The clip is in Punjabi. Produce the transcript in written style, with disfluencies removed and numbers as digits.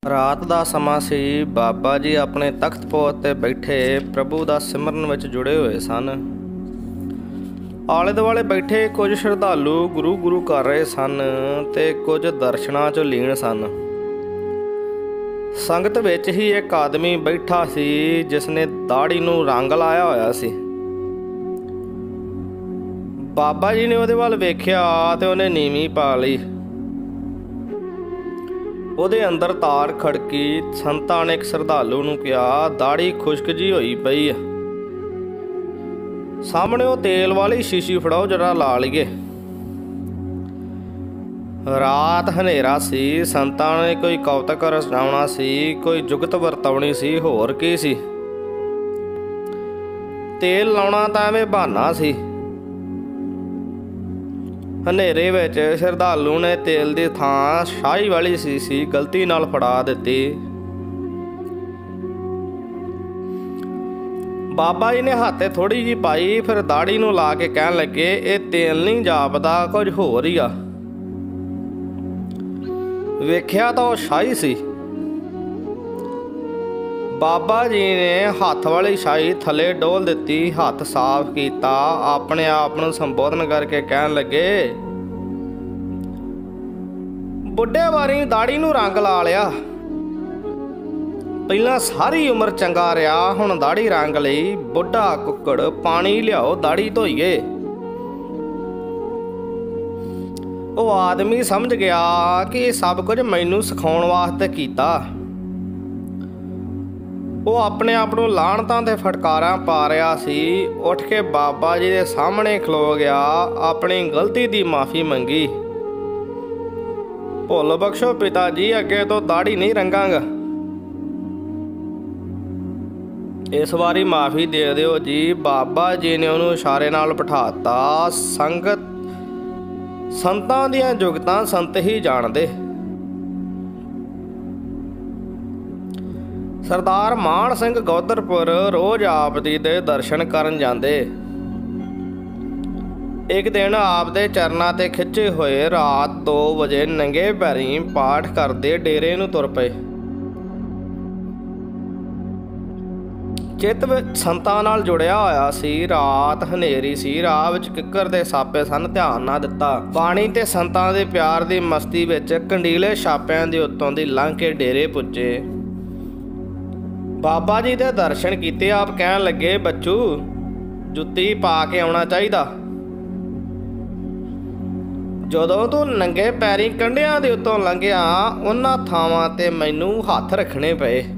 ਰਾਤ ਦਾ ਸਮਾਂ ਸੀ। ਬਾਬਾ ਜੀ ਆਪਣੇ ਤਖਤ ਪੋਹ ਤੇ ਬੈਠੇ ਪ੍ਰਭੂ ਦਾ ਸਿਮਰਨ ਵਿੱਚ ਜੁੜੇ ਹੋਏ ਸਨ। ਆਲੇ ਦੁਆਲੇ ਬੈਠੇ ਕੁਝ ਸ਼ਰਧਾਲੂ ਗੁਰੂ ਕਰ ਰਹੇ ਸਨ ਤੇ ਕੁਝ ਦਰਸ਼ਨਾਂ 'ਚ ਲੀਨ ਸਨ। ਸੰਗਤ ਵਿੱਚ ਹੀ ਇੱਕ ਆਦਮੀ ਬੈਠਾ ਸੀ ਜਿਸ ਨੇ ਦਾੜੀ ਨੂੰ ਰੰਗ ਲਾਇਆ ਹੋਇਆ ਸੀ। ਬਾਬਾ ਜੀ ਨੇ ਉਹਦੇ ਵੱਲ ਵੇਖਿਆ ਤੇ ਉਹਨੇ ਨੀਵੀਂ ਪਾ ਲਈ। ਉਹਦੇ ਅੰਦਰ ਤਾਰ ਖੜਕੀ। ਸੰਤਾਂ ਨੇ ਇੱਕ ਸ਼ਰਧਾਲੂ ਨੂੰ ਕਿਹਾ, ਦਾੜੀ ਖੁਸ਼ਕ ਜੀ ਹੋਈ ਪਈ ਆ, ਸਾਹਮਣੇ ਉਹ ਤੇਲ ਵਾਲੀ ਸ਼ੀਸ਼ੀ ਫੜਾਓ, ਜਰਾ ਲਾ ਲਈਏ। ਰਾਤ ਹਨੇਰਾ ਸੀ। ਸੰਤਾਂ ਨੇ ਕੋਈ ਕੌਤਕ ਰਚਾਉਣਾ ਸੀ, ਕੋਈ ਜੁਗਤ ਵਰਤਾਉਣੀ ਸੀ, ਹੋਰ ਕੀ ਸੀ। ਤੇਲ ਲਾਉਣਾ ਤਾਂ ਐਵੇਂ ਬਹਾਨਾ ਸੀ। ਹਨੇਰੇ ਵਿੱਚ ਸ਼ਰਧਾਲੂ ਨੇ ਤੇਲ ਦੀ ਥਾਂ ਸ਼ਾਹੀ ਵਾਲੀ ਸ਼ੀਸ਼ੀ ਗਲਤੀ ਨਾਲ ਫੜਾ ਦਿੱਤੀ। ਬਾਬਾ ਜੀ ਨੇ ਹੱਥ ਥੋੜ੍ਹੀ ਜਿਹੀ ਪਾਈ, ਫਿਰ ਦਾੜੀ ਨੂੰ ਲਾ ਕੇ ਕਹਿਣ ਲੱਗੇ, ਇਹ ਤੇਲ ਨਹੀਂ ਜਾਪਦਾ, ਕੁਝ ਹੋਰ ਹੀ ਆ। ਵੇਖਿਆ ਤਾਂ ਉਹ ਸ਼ਾਹੀ ਸੀ। ਬਾਬਾ ਜੀ ਨੇ ਹੱਥ ਵਾਲੀ ਸ਼ਾਹੀ ਥੱਲੇ ਡੋਲ ਦਿੱਤੀ, ਹੱਥ ਸਾਫ਼ ਕੀਤਾ, ਆਪਣੇ ਆਪ ਨੂੰ ਸੰਬੋਧਨ ਕਰਕੇ ਕਹਿਣ ਲੱਗੇ, ਬੁੱਢੇ ਵਾਰੀ ਦਾੜੀ ਨੂੰ ਰੰਗ ਲਾ ਲਿਆ। ਪਹਿਲਾਂ ਸਾਰੀ ਉਮਰ ਚੰਗਾ ਰਿਹਾ, ਹੁਣ ਦਾੜੀ ਰੰਗ ਲਈ। ਬੁੱਢਾ ਕੁੱਕੜ, ਪਾਣੀ ਲਿਆਓ, ਦਾੜੀ ਧੋਈਏ। ਉਹ ਆਦਮੀ ਸਮਝ ਗਿਆ ਕਿ ਇਹ ਸਭ ਕੁਝ ਮੈਨੂੰ ਸਿਖਾਉਣ ਵਾਸਤੇ ਕੀਤਾ। ਉਹ ਆਪਣੇ ਆਪ ਨੂੰ ਲਾਹਣਤਾਂ ਤੇ ਫਟਕਾਰਾਂ ਪਾ ਰਿਹਾ ਸੀ। ਉੱਠ ਕੇ ਬਾਬਾ ਜੀ ਦੇ ਸਾਹਮਣੇ ਖਲੋ ਗਿਆ, ਆਪਣੀ ਗਲਤੀ ਦੀ ਮਾਫੀ ਮੰਗੀ। ਭੁੱਲ ਬਖਸ਼ੋ ਪਿਤਾ ਜੀ, ਅੱਗੇ ਤੋਂ ਦਾੜੀ ਨਹੀਂ ਰੰਗਾਂਗਾ। ਇਸ ਵਾਰੀ ਮਾਫੀ ਦੇ ਦਿਓ ਜੀ। ਬਾਬਾ ਜੀ ਨੇ ਉਹਨੂੰ ਇਸ਼ਾਰੇ ਨਾਲ ਬਿਠਾਤਾ। ਸੰਤਾਂ ਦੀਆਂ ਜੁਗਤਾਂ ਸੰਤ ਹੀ ਜਾਣਦੇ। ਸਰਦਾਰ ਮਾਨ ਸਿੰਘ ਗੋਦਰਪੁਰ ਰੋਜ਼ ਆਪ ਜੀ ਦੇ ਦਰਸ਼ਨ ਕਰਨ ਜਾਂਦੇ। ਇੱਕ ਦਿਨ ਆਪ ਦੇ ਚਰਨਾਂ ਤੇ ਖਿੱਚੇ ਹੋਏ ਰਾਤ 2 ਵਜੇ ਨੰਗੇ ਪੈਰੀਂ ਪਾਠ ਕਰਦੇ ਡੇਰੇ ਨੂੰ ਤੁਰ ਪਏ। ਚਿੱਤ ਵਿੱਚ ਸੰਤਾਂ ਨਾਲ ਜੁੜਿਆ ਹੋਇਆ ਸੀ। ਰਾਤ ਹਨੇਰੀ ਸੀ, ਰਾਹ ਵਿੱਚ ਕਿੱਕਰ ਦੇ ਸਾਪੇ ਸਨ, ਧਿਆਨ ਨਾ ਦਿੱਤਾ। ਬਾਣੀ ਤੇ ਸੰਤਾਂ ਦੇ ਪਿਆਰ ਦੀ ਮਸਤੀ ਵਿੱਚ ਕੰਡੀਲੇ ਛਾਪਿਆਂ ਦੇ ਉੱਤੋਂ ਦੀ ਲੰਘ ਕੇ ਡੇਰੇ ਪੁੱਜੇ। ਬਾਬਾ ਜੀ ਦੇ ਦਰਸ਼ਨ ਕੀਤੇ। ਆਪ ਕਹਿਣ ਲੱਗੇ, ਬੱਚੂ, ਜੁੱਤੀ ਪਾ ਕੇ ਆਉਣਾ ਚਾਹੀਦਾ। ਜਦੋਂ ਤੂੰ ਨੰਗੇ ਪੈਰੀਂ ਕੰਢਿਆਂ ਦੇ ਉੱਤੋਂ ਲੰਘਿਆ, ਉਹਨਾਂ ਥਾਵਾਂ ਤੇ ਮੈਨੂੰ ਹੱਥ ਰੱਖਣੇ ਪਏ।